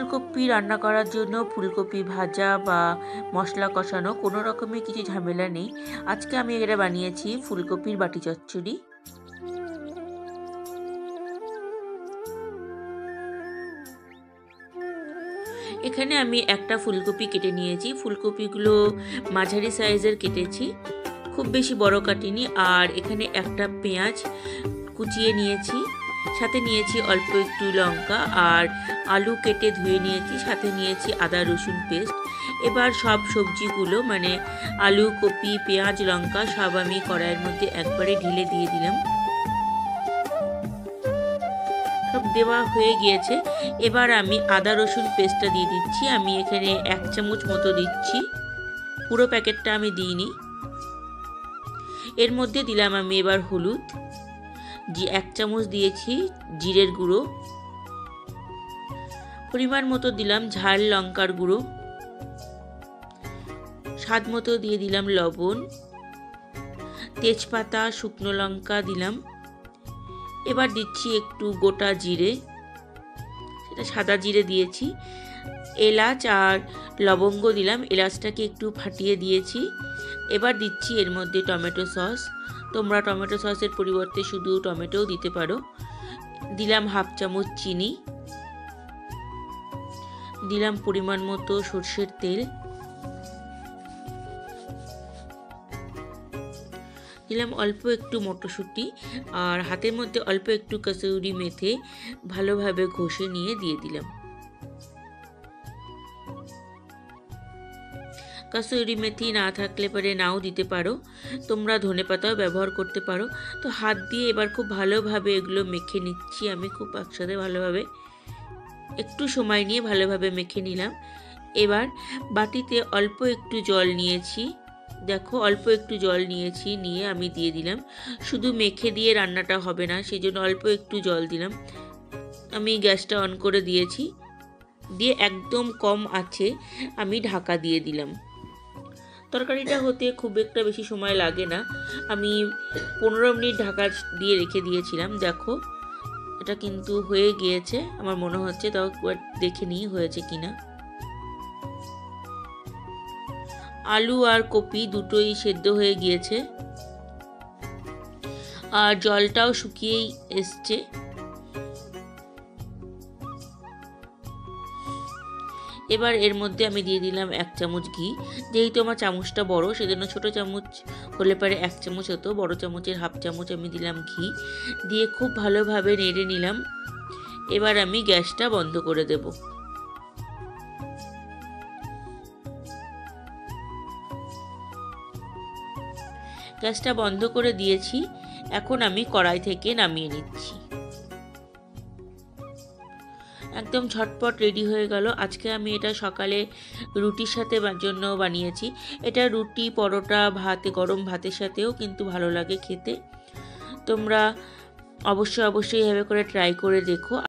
ফুলকপি রান্না করার জন্য ফুলকপি ভাজা বা মশলা কষানো কোনো রকমের কিছু ঝামেলা নেই। আজকে আমি এটা বানিয়েছি ফুলকপির বাটি চচ্চড়ি। এখানে আমি একটা ফুলকপি কেটে নিয়েছি। ফুলকপিগুলো মাঝারি সাইজের কেটেছি, খুব বেশি বড় কাটিনি। আর এখানে একটা পেঁয়াজ কুচিয়ে নিয়েছি, সাথে নিয়েছি অল্প একটু লঙ্কা, আর আলু কেটে ধুয়ে নিয়েছি, সাথে নিয়েছি আদা রসুন পেস্ট। এবার সব সবজিগুলো মানে আলু, কপি, পেঁয়াজ, লঙ্কা সব আমি কড়াইয়ের মধ্যে একবারে ঢেলে দিয়ে দিলাম। সব দেওয়া হয়ে গিয়েছে। এবার আমি আদা রসুন পেস্টটা দিয়ে দিচ্ছি। আমি এখানে 1 চামচ মতো দিচ্ছি, পুরো প্যাকেটটা আমি দিইনি। এর মধ্যে দিলাম আমি এবার হলুদ, 1 চামচ দিয়েছি জিরের গুঁড়ো, পরিমাণ মতো দিলাম ঝাল লঙ্কার গুঁড়ো, স্বাদ মতো দিয়ে দিলাম লবণ, তেজপাতা, শুকনো লঙ্কা দিলাম। এবার দিচ্ছি একটু গোটা জিরে, সেটা সাদা জিরে দিয়েছি, এলাচ আর লবঙ্গ দিলাম, এলাচটাকে একটু ফাটিয়ে দিয়েছি। এবার দিচ্ছি এর মধ্যে টমেটো সস। তোমরা টমেটো সসের পরিবর্তে শুধু টমেটোও দিতে পারো। দিলাম 1/2 চামচ চিনি, দিলাম পরিমাণ মতো সরষের তেল, দিলাম অল্প একটু মটরশুঁটি, আর হাতের মধ্যে অল্প একটু কসুরি মেথি ভালোভাবে ঘষে নিয়ে দিয়ে দিলাম। কসুরি মেথি না থাকলে পরে নাও দিতে পারো, তোমরা ধনেপাতাও ব্যবহার করতে পারো। তো হাত দিয়ে এবার খুব ভালোভাবে এগুলো মেখে নিচ্ছি আমি, খুব একসাথে ভালোভাবে একটু সময় নিয়ে ভালোভাবে মেখে নিলাম। এবার বাটিতে অল্প একটু জল নিয়েছি, দেখো অল্প একটু জল নিয়েছি, নিয়ে আমি দিয়ে দিলাম। শুধু মেখে দিয়ে রান্নাটা হবে না, সেই জন্য অল্প একটু জল দিলাম। আমি গ্যাসটা অন করে দিয়েছি, দিয়ে একদম কম আছে আমি ঢাকা দিয়ে দিলাম। তরকারিটা হতে খুব একটা বেশি সময় লাগে না, আমি 15 মিনিট ঢাকা দিয়ে রেখে দিয়েছিলাম। দেখো এটা কিন্তু হয়ে গিয়েছে আমার মনে হচ্ছে, তাও দেখে নিই হয়েছে কিনা। আলু আর কপি দুটোই সেদ্ধ হয়ে গিয়েছে, আর জলটাও শুকিয়েই এসছে। এবার এর মধ্যে আমি দিয়ে দিলাম 1 চামচ ঘি। যেহেতু আমার চামচটা বড়, সেজন্য ছোট চামচ হলে পরে 1 চামচ হতো, বড় চামচের 1/2 চামচ আমি দিলাম ঘি, দিয়ে খুব ভালোভাবে নেড়ে নিলাম। এবার আমি গ্যাসটা বন্ধ করে দেব। গ্যাসটা বন্ধ করে দিয়েছি, এখন আমি কড়াই থেকে নামিয়ে নিচ্ছি। একদম ঝটপট রেডি হয়ে গেল। আজকে আমি এটা সকালে রুটির সাথে জন্য বানিয়েছি। এটা রুটি, পরোটা, ভাতে, গরম ভাতের সাথেও কিন্তু ভালো লাগে খেতে। তোমরা অবশ্যই এভাবে করে ট্রাই করে দেখো।